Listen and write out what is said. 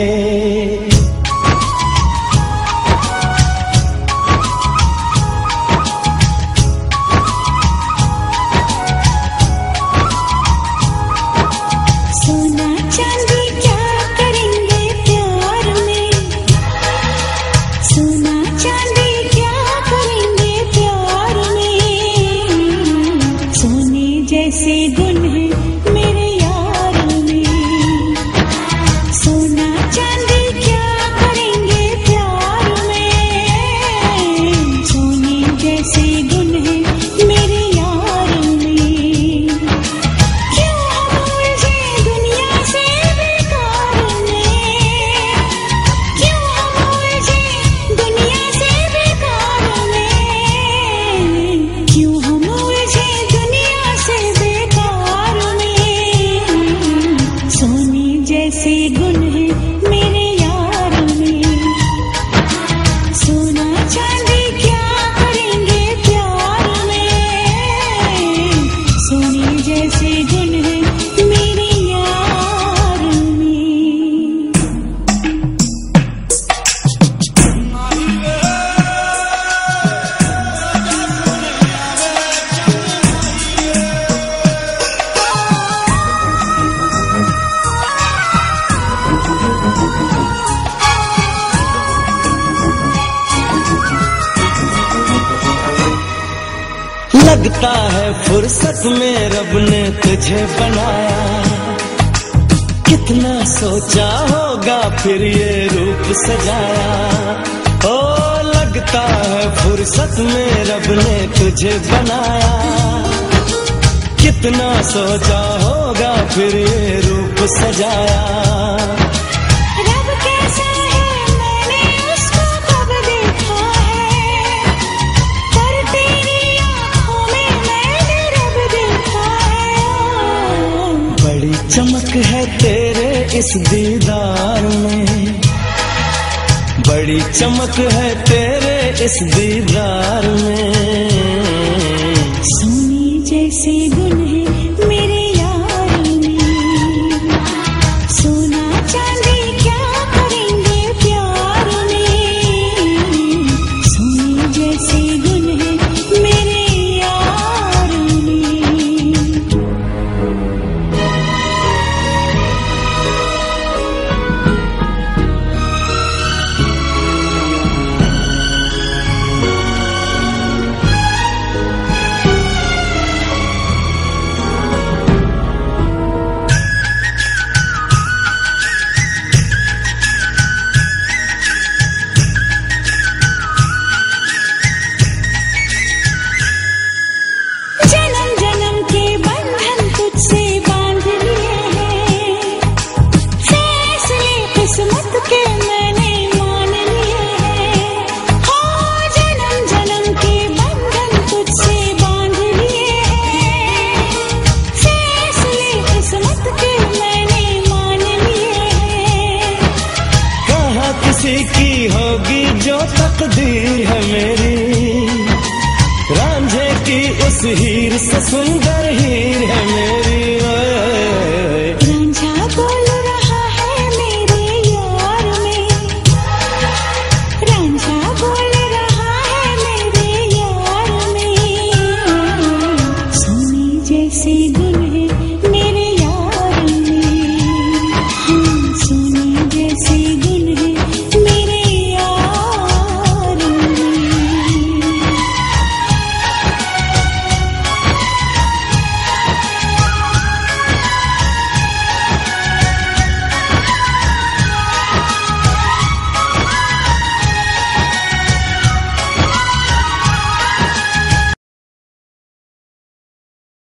जैसे गुण है मेरे यार में, सोना चांदी क्या करेंगे प्यार में, सोने जैसे गुण है मेरे यार में। क्यों हम उलझे दुनिया से बेकार में, क्यों हम उलझे दुनिया से बेकार में, क्यों हम उलझे दुनिया से बेकार में, सोने जैसे गुण है मेरे यार में, सोना चांदी क्या करेंगे प्यार में, सोने जैसे गुण है मेरे यार में। लगता है फुर्सत में रब ने तुझे बनाया, कितना सोचा होगा फिर ये रूप सजाया। ओ लगता है फुर्सत में रब ने तुझे बनाया, कितना सोचा होगा फिर ये रूप सजाया। चमक है तेरे इस दीदार में, बड़ी चमक है तेरे इस दीदार में, सोने जैसे गुण है मेरे यार में, सोना चांदी क्या करेंगे प्यार में, सोने जैसे गुण है मेरे यार में। किसी की होगी जो तकदीर है मेरी, रांझे की उस हीर से सुंदर हीर है मेरी।